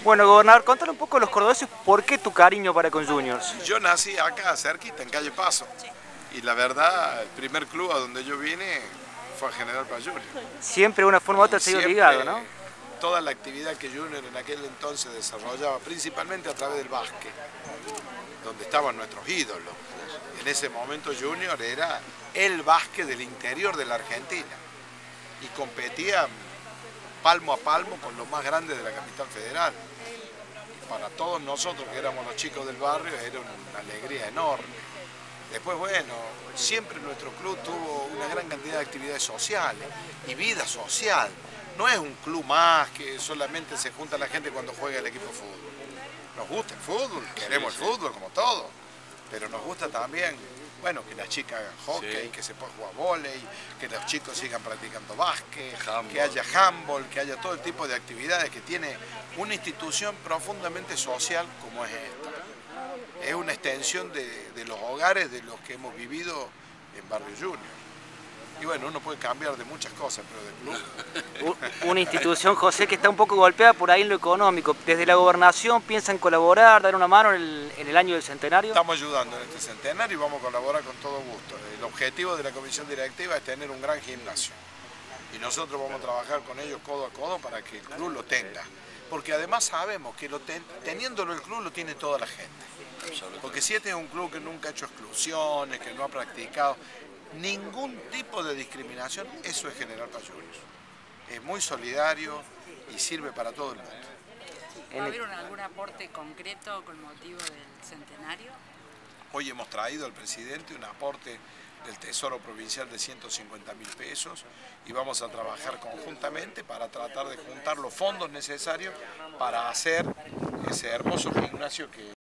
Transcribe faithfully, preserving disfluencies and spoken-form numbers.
Bueno, gobernador, contale un poco a los cordobeses por qué tu cariño para con Juniors. Yo nací acá, cerquita, en Calle Paso. Y la verdad, el primer club a donde yo vine fue a General Paz Junior. Siempre de una forma u otra se ha ido ligado, ¿no? Toda la actividad que Junior en aquel entonces desarrollaba, principalmente a través del básquet, donde estaban nuestros ídolos. En ese momento Junior era el básquet del interior de la Argentina y competía palmo a palmo con los más grandes de la capital federal. Y para todos nosotros que éramos los chicos del barrio era una alegría enorme. Después, bueno, siempre nuestro club tuvo una gran cantidad de actividades sociales y vida social. No es un club más que solamente se junta la gente cuando juega el equipo de fútbol. Nos gusta el fútbol, queremos el fútbol como todo, pero nos gusta también, bueno, que las chicas hagan hockey, sí, que se pueda jugar vóley, que los chicos sigan practicando básquet, handball, que haya handball, que haya todo el tipo de actividades que tiene una institución profundamente social como es esta. Es una extensión de, de los hogares de los que hemos vivido en Barrio Junior. Y bueno, uno puede cambiar de muchas cosas, pero de club. Una institución, José, que está un poco golpeada por ahí en lo económico. ¿Desde la gobernación piensan colaborar, dar una mano en el, en el año del centenario? Estamos ayudando en este centenario y vamos a colaborar con todo gusto. El objetivo de la comisión directiva es tener un gran gimnasio. Y nosotros vamos a trabajar con ellos codo a codo para que el club lo tenga. Porque además sabemos que lo ten, teniéndolo el club lo tiene toda la gente. Porque si este es un club que nunca ha hecho exclusiones, que no ha practicado ningún tipo de discriminación, eso es General Paz Junior. Es muy solidario y sirve para todo el mundo. ¿Va a haber algún aporte concreto con motivo del centenario? Hoy hemos traído al presidente un aporte del Tesoro Provincial de ciento cincuenta mil pesos y vamos a trabajar conjuntamente para tratar de juntar los fondos necesarios para hacer ese hermoso gimnasio que